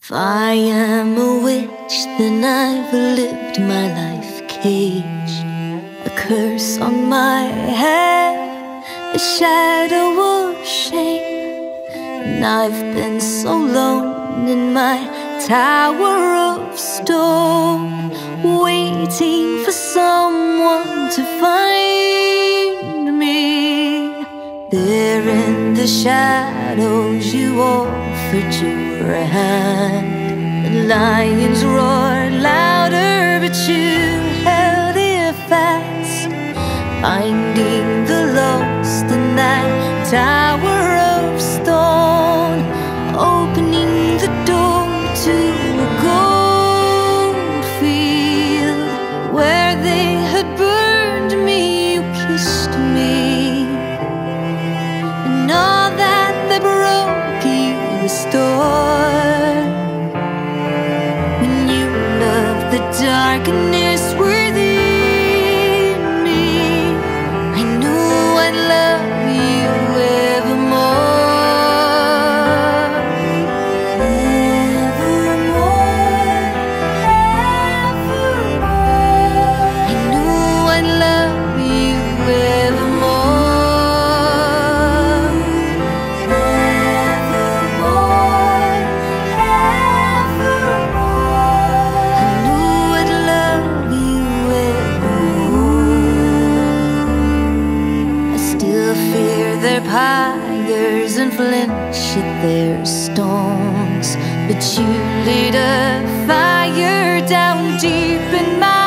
If I am a witch, then I've lived my life caged. A curse on my head, a shadow of shame. And I've been so alone in my tower of stone, waiting for someone to find me. There in the shadows you offered your hand. The lions roared louder, but you held it fast, finding the lost in that tower of stone, opening the door to a gold field. Where they had burned me, you kissed me, and all that they broke you restored. When you loved the darkness within me, I knew I'd love you evermore. Evermore, evermore, I knew I'd love you evermore. Their pyres and flinch at their stones, but you lit a fire down deep in my